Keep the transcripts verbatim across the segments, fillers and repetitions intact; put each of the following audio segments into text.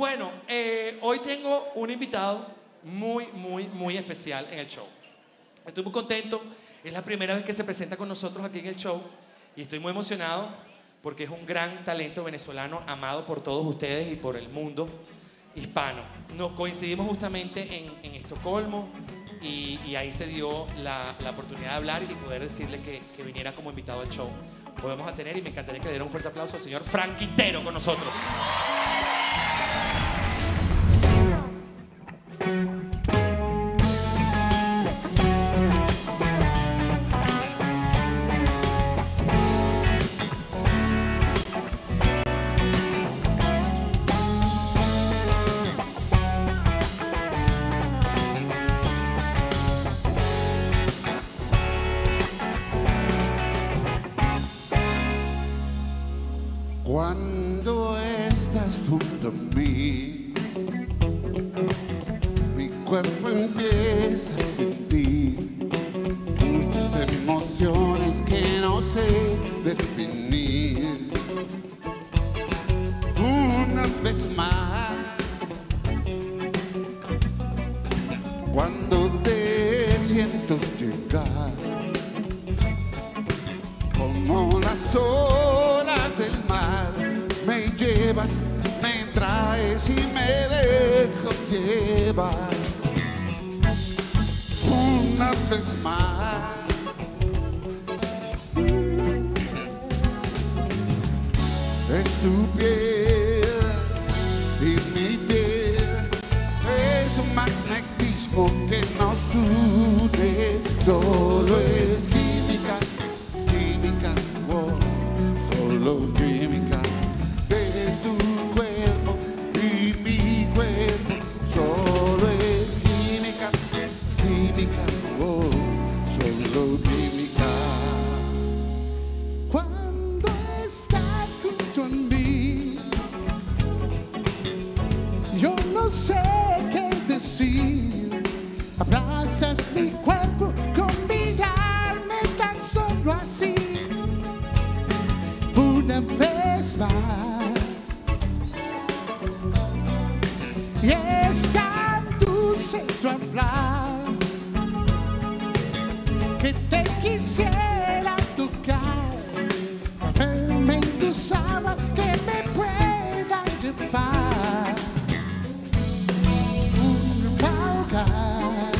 Bueno, eh, hoy tengo un invitado muy, muy, muy especial en el show. Estoy muy contento. Es la primera vez que se presenta con nosotros aquí en el show y estoy muy emocionado porque es un gran talento venezolano amado por todos ustedes y por el mundo hispano. Nos coincidimos justamente en, en Estocolmo y, y ahí se dio la, la oportunidad de hablar y poder decirle que, que viniera como invitado al show. Lo vamos a tener y me encantaría que le diera un fuerte aplauso al señor Frank Quintero con nosotros. Cuando estás junto a mí, mi cuerpo empieza a sentir muchas emociones que no sé definir. Una vez más, cuando te siento llegar, como las olas del mar, me llevas, me traes y me dejo llevar. Una vez más, es tu piel y mi piel, es un magnetismo que nos une, solo es química, química, oh, solo química. Solo es química, química, oh, solo química. Cuando estás junto a mí, yo no sé qué decir. Abrazas mi cuerpo con mirarme tan solo así. Una vez más. Y es tan dulce tu hablar que te quisiera tocar, verme en tu sábana que me pueda llevar, ahogar.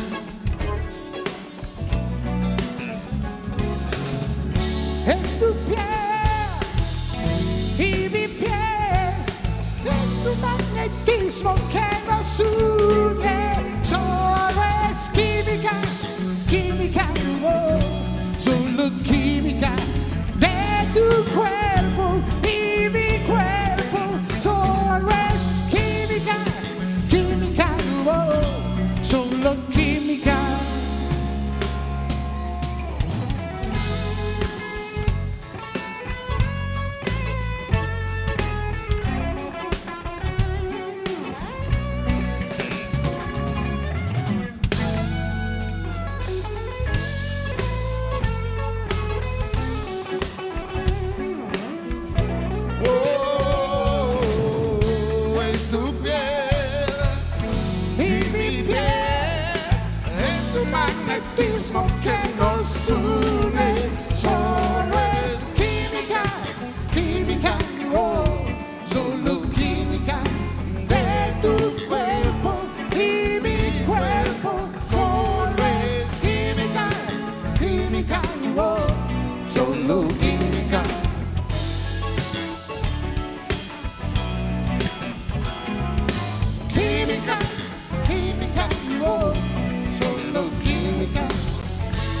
Es tu piel y mi piel, es un magnetismo que nos une, solo es química, química, oh, solo química de tu cuerpo y mi cuerpo, solo es química, química, oh, solo química. Magnetismo que nos une, solo es química, química, oh, solo química de tu cuerpo y mi cuerpo, solo es química, química, oh, solo química. Química, química, oh, solo química.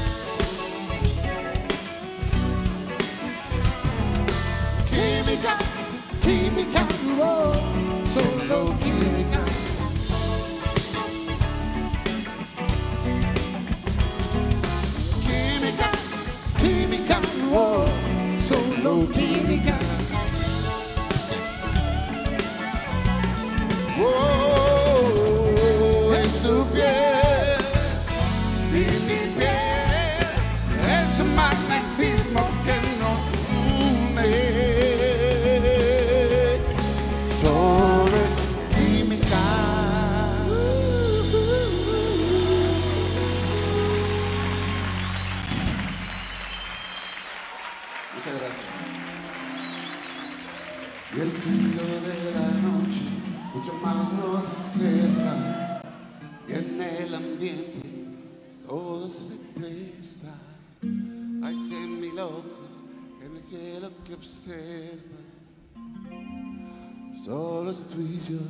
en el cielo que observa, solo es tú y yo.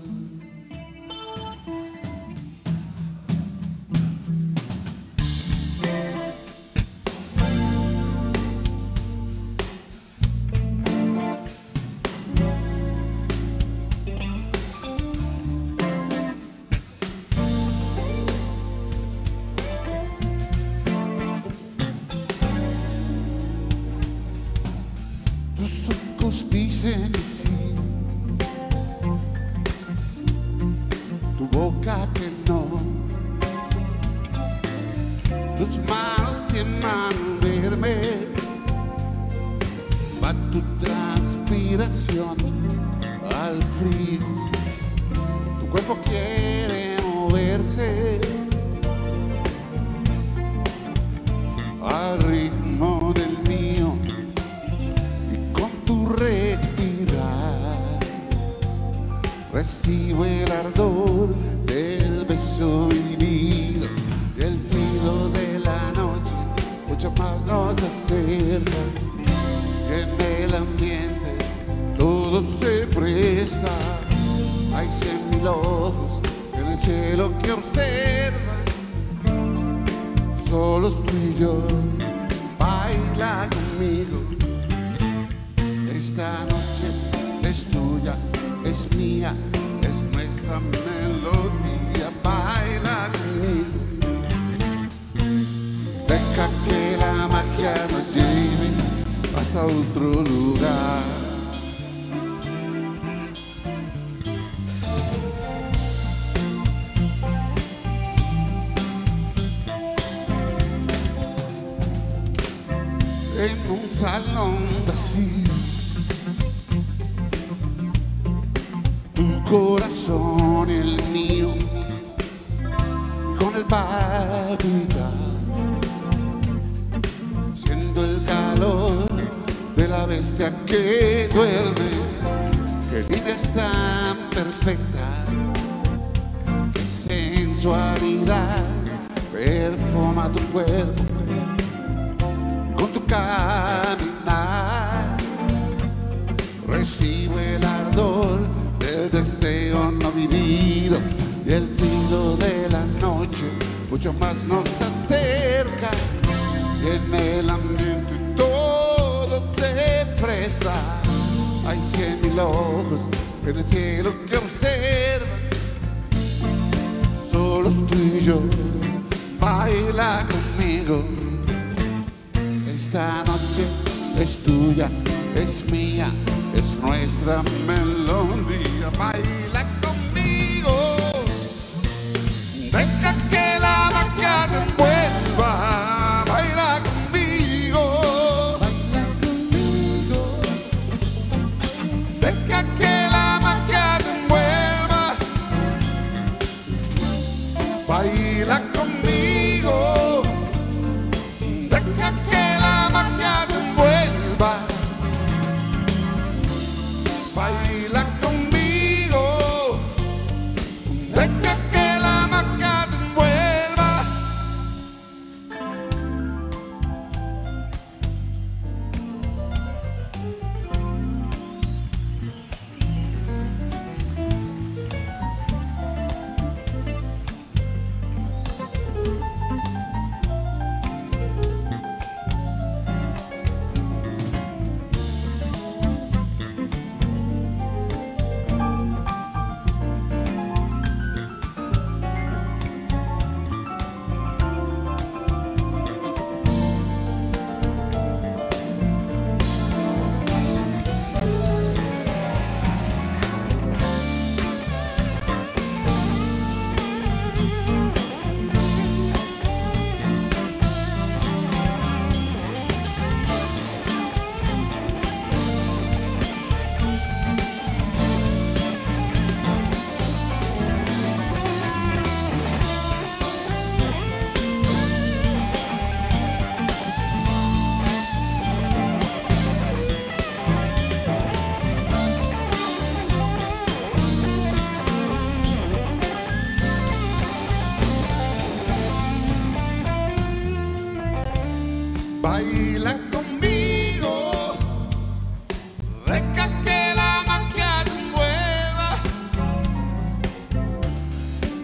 Dicen que sí, tu boca que no, tus manos tienen al verme, va tu transpiración al frío, tu cuerpo quiere moverse al ritmo del mío. Respirar, recibo el ardor del beso inhibido y el filo de la noche mucho más nos acerca y en el ambiente todo se presta. Hay cien mil ojos en el cielo que observan, solo tú y yo, baila conmigo. Esta noche es tuya, es mía, es nuestra melodía. Baila conmigo. Deja que la magia nos lleve hasta otro lugar. En un salón vacío, corazón y el mío, con el palpitar, siendo el calor de la bestia que duerme. Qué línea es tan perfecta, qué sensualidad perfuma tu cuerpo con tu caminar. Recibo el ardor del deseo no vivido y el filo de la noche mucho más nos acerca y en el ambiente todo se presta. Hay cien mil ojos en el cielo que observan, solo tú y yo, baila conmigo. Esta noche es tuya, es mía, es nuestra melodía. Baila conmigo, deja que la magia te envuelva. Baila conmigo, baila conmigo, deja que la magia te envuelva. Baila conmigo, deja que la magia te envuelva. Baila conmigo,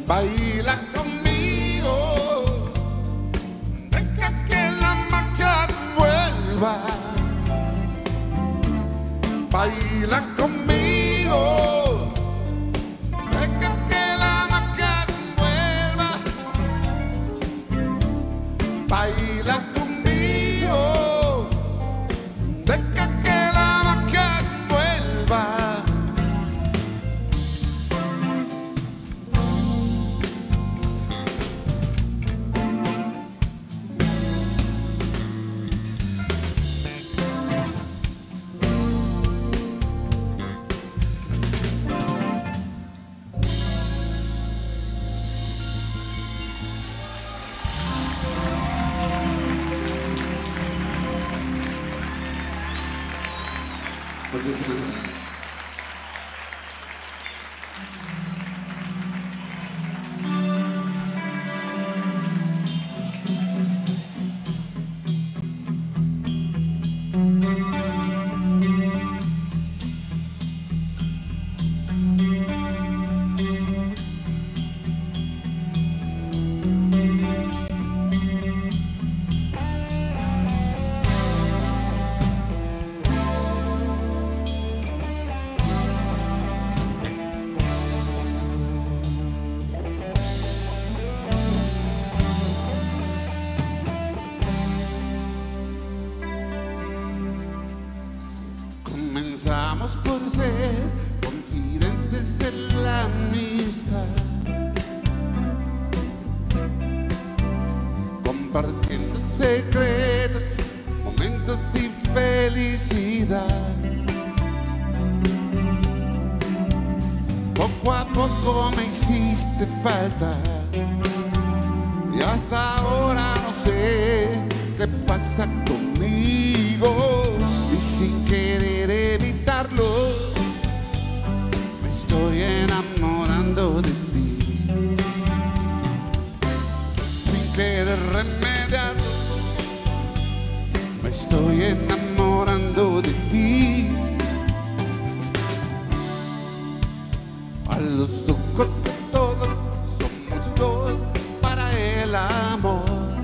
baila conmigo, deja que la magia vuelva, baila conmigo, deja que la magia vuelva, baila conmigo, deja que la magia vuelva. Muchísimas gracias. Comenzamos por ser confidentes de la amistad, compartiendo secretos, momentos y felicidad. Poco a poco me hiciste falta y hasta ahora no sé qué pasa conmigo. Y sin querer evitarlo, me estoy enamorando de ti. Sin querer remediarlo, me estoy enamorando de ti. A los ojos de todos somos dos para el amor.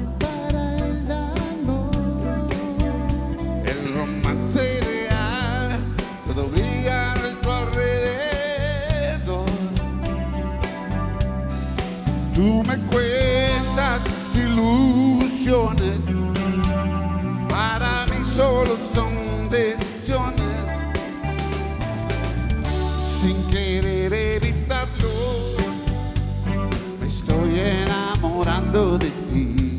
Ideal, todo brilla a nuestro alrededor. Tú me cuentas tus ilusiones, para mí solo son decepciones. Sin querer evitarlo, me estoy enamorando de ti.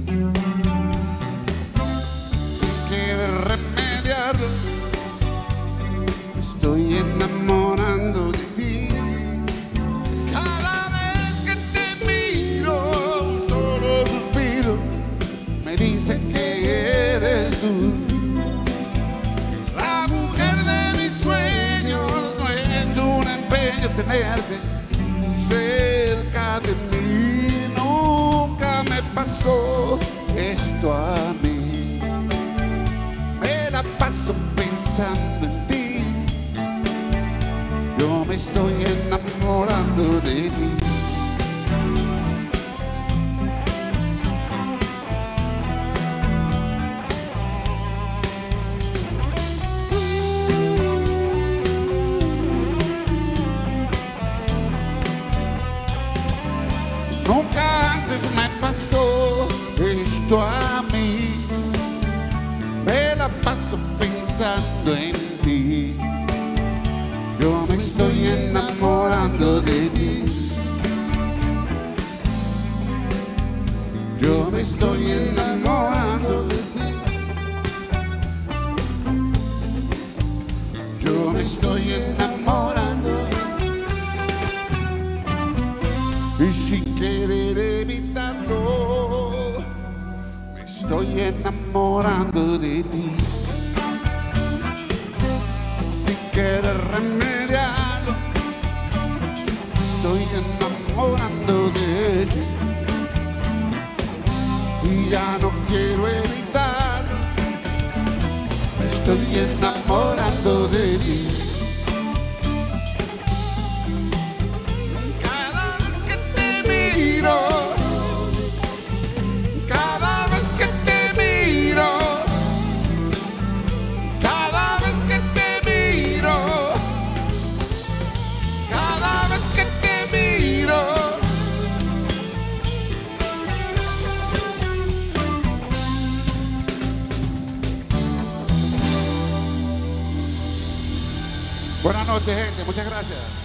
Sin querer remediarlo, me estoy enamorando de ti. Cada vez que te miro, un solo suspiro me dice que eres tú. La mujer de mis sueños, no es un empeño tenerte cerca de mí. Nunca me pasó esto a mí. Me la paso pensando en ti. Yo me estoy enamorando de ti. Nunca antes me pasó esto a mí. Me la paso pensando en ti. Yo me estoy enamorando de ti. Yo me estoy enamorando de ti. Yo me estoy enamorando. Y sin querer evitarlo, me estoy enamorando de ti. Sin querer remediarlo, me estoy enamorando de ti. Y ya no quiero evitarlo, me estoy enamorando de ti. Noche, gente. Muchas gracias.